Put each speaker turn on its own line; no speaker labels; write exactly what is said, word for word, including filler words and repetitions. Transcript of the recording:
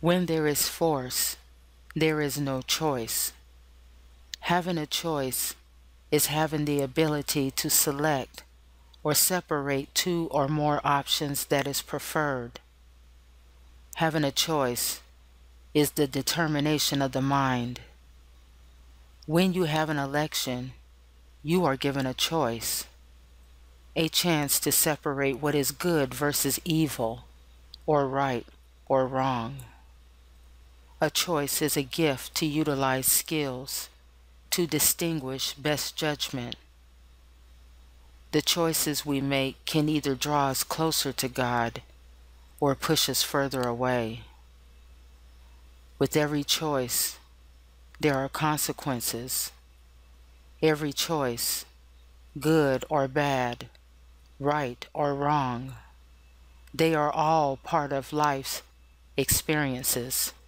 When there is force, there is no choice. Having a choice is having the ability to select or separate two or more options that is preferred. Having a choice is the determination of the mind. When you have an election, you are given a choice, a chance to separate what is good versus evil, or right or wrong. A choice is a gift to utilize skills, to distinguish best judgment. The choices we make can either draw us closer to God or push us further away. With every choice, there are consequences. Every choice, good or bad, right or wrong, they are all part of life's experiences.